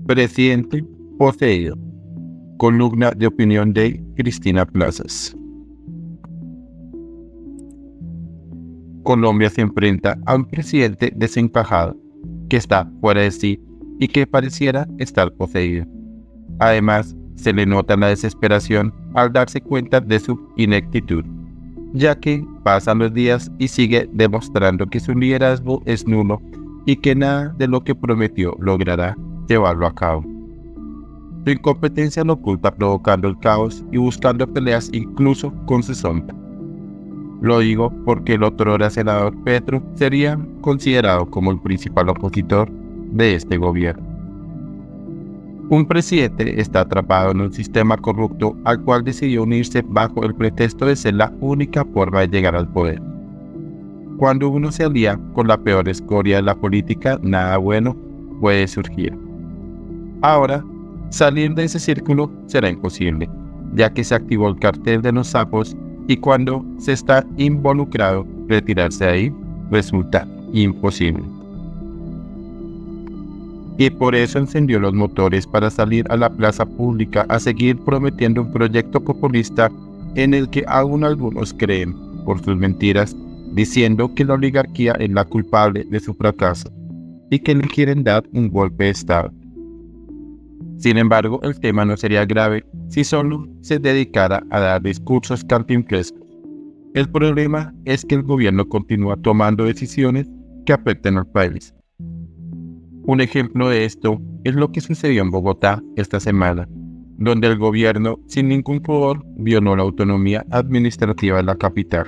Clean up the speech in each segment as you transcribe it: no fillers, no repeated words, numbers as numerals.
Presidente poseído. Columna de opinión de Cristina Plazas. Colombia se enfrenta a un presidente desencajado, que está fuera de sí y que pareciera estar poseído. Además, se le nota la desesperación al darse cuenta de su ineptitud, ya que pasan los días y sigue demostrando que su liderazgo es nulo y que nada de lo que prometió logrará llevarlo a cabo. Su incompetencia lo oculta provocando el caos y buscando peleas incluso con su sombra. Lo digo porque el otrora senador Petro sería considerado como el principal opositor de este gobierno. Un presidente está atrapado en un sistema corrupto al cual decidió unirse bajo el pretexto de ser la única forma de llegar al poder. Cuando uno se alía con la peor escoria de la política, nada bueno puede surgir. Ahora, salir de ese círculo será imposible, ya que se activó el cartel de los sapos y cuando se está involucrado, retirarse de ahí resulta imposible. Y por eso encendió los motores para salir a la plaza pública a seguir prometiendo un proyecto populista en el que aún algunos creen por sus mentiras, diciendo que la oligarquía es la culpable de su fracaso y que le quieren dar un golpe de Estado. Sin embargo, el tema no sería grave si solo se dedicara a dar discursos cantinflescos. El problema es que el gobierno continúa tomando decisiones que afectan al país. Un ejemplo de esto es lo que sucedió en Bogotá esta semana, donde el gobierno, sin ningún pudor, violó la autonomía administrativa de la capital.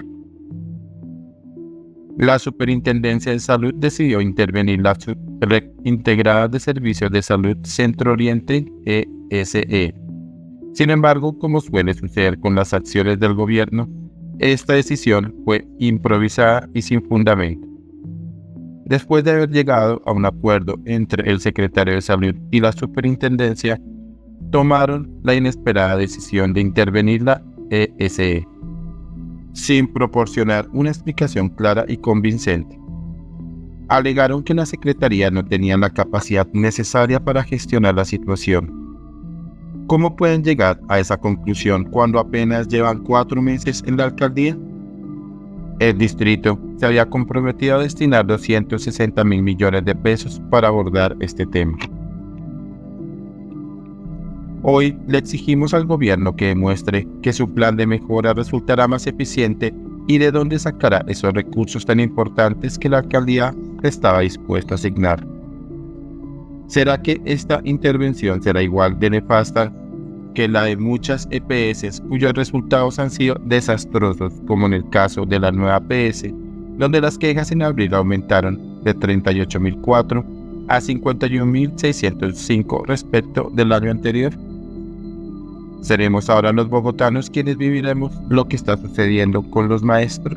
La Superintendencia de Salud decidió intervenir la Red Integrada de Servicios de Salud Centro Oriente ESE. Sin embargo, como suele suceder con las acciones del gobierno, esta decisión fue improvisada y sin fundamento. Después de haber llegado a un acuerdo entre el secretario de Salud y la Superintendencia, tomaron la inesperada decisión de intervenir la ESE, sin proporcionar una explicación clara y convincente. Alegaron que la Secretaría no tenía la capacidad necesaria para gestionar la situación. ¿Cómo pueden llegar a esa conclusión cuando apenas llevan 4 meses en la alcaldía? El distrito se había comprometido a destinar 260.000 millones de pesos para abordar este tema. Hoy le exigimos al gobierno que demuestre que su plan de mejora resultará más eficiente y de dónde sacará esos recursos tan importantes que la alcaldía estaba dispuesta a asignar. ¿Será que esta intervención será igual de nefasta que la de muchas EPS cuyos resultados han sido desastrosos, como en el caso de la nueva PS, donde las quejas en abril aumentaron de 38.004 a 51.605 respecto del año anterior? ¿Seremos ahora los bogotanos quienes viviremos lo que está sucediendo con los maestros?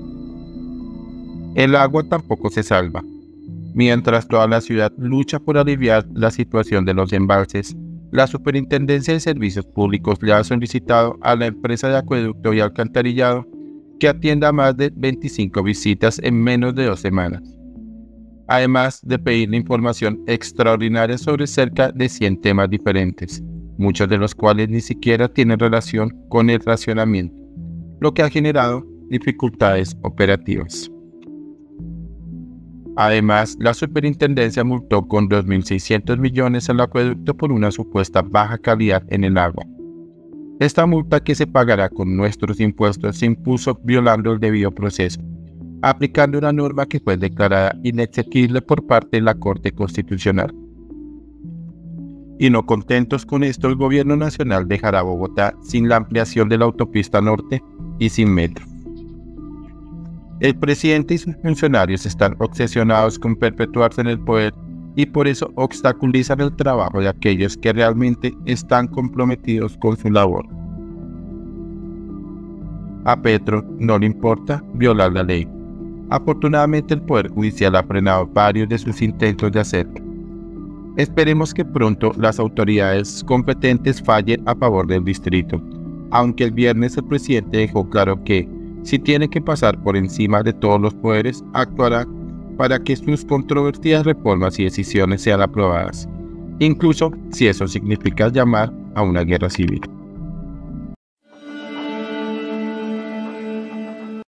El agua tampoco se salva. Mientras toda la ciudad lucha por aliviar la situación de los embalses, la Superintendencia de Servicios Públicos le ha solicitado a la empresa de acueducto y alcantarillado que atienda más de 25 visitas en menos de 2 semanas, además de pedirle información extraordinaria sobre cerca de 100 temas diferentes, muchos de los cuales ni siquiera tienen relación con el racionamiento, lo que ha generado dificultades operativas. Además, la Superintendencia multó con 2.600 millones al acueducto por una supuesta baja calidad en el agua. Esta multa, que se pagará con nuestros impuestos, se impuso violando el debido proceso, aplicando una norma que fue declarada inexequible por parte de la Corte Constitucional. Y no contentos con esto, el gobierno nacional dejará Bogotá sin la ampliación de la autopista norte y sin metro. El presidente y sus funcionarios están obsesionados con perpetuarse en el poder y por eso obstaculizan el trabajo de aquellos que realmente están comprometidos con su labor. A Petro no le importa violar la ley. Afortunadamente, el Poder Judicial ha frenado varios de sus intentos de hacerlo. Esperemos que pronto las autoridades competentes fallen a favor del distrito, aunque el viernes el presidente dejó claro que, si tiene que pasar por encima de todos los poderes, actuará para que sus controvertidas reformas y decisiones sean aprobadas, incluso si eso significa llamar a una guerra civil.